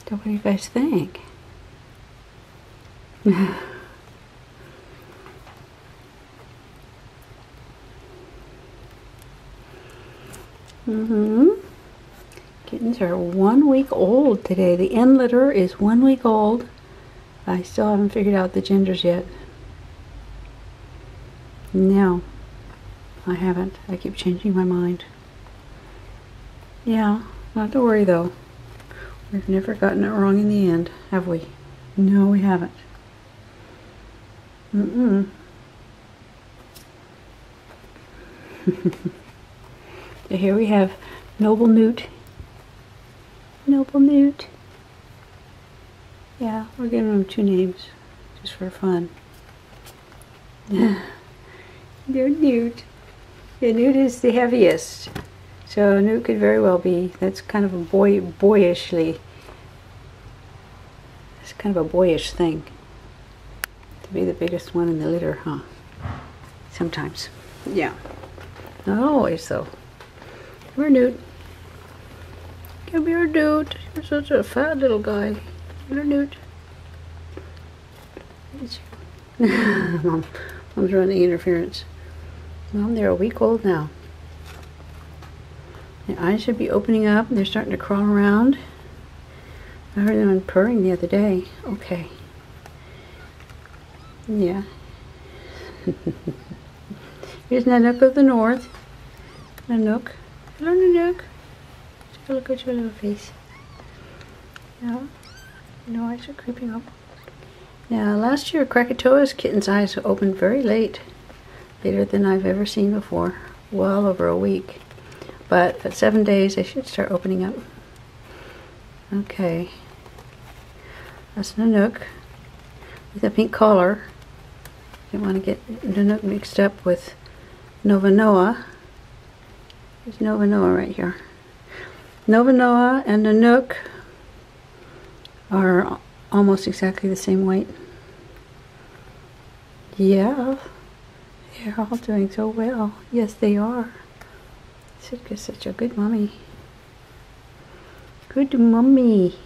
So what do you guys think? Kittens are 1 week old today. The end litter is 1 week old. I still haven't figured out the genders yet. No, I haven't. I keep changing my mind. Yeah, not to worry though. We've never gotten it wrong in the end, have we? No, we haven't. So here we have Noble Newt. Noble Newt. Yeah, we're giving him 2 names, just for fun. They're Newt. Yeah, Newt is the heaviest. So Newt could very well be, that's kind of a boyish thing. To be the biggest one in the litter, huh? Sometimes. Yeah. Not always, though. Come here, Newt. Come here, Newt. You're such a fat little guy. Come here, Newt. Mom's running interference. Mom, they're a week old now. Their eyes should be opening up and they're starting to crawl around. I heard them purring the other day. Okay. Yeah. Here's Nanook of the North. Nanook. Hello, Nanook. Take a look at your little face. Yeah. No eyes are creeping up. Now, last year, Krakatoa's kitten's eyes opened very late. Later than I've ever seen before. Well over a week. But at 7 days, they should start opening up. Okay. That's Nanook with a pink collar. Don't want to get Nanook mixed up with Nova Noah. There's Nova Noah right here. Nova Noah and Nanook are almost exactly the same weight. Yeah, they're all doing so well. Yes, they are. Such a good mommy. Good mommy.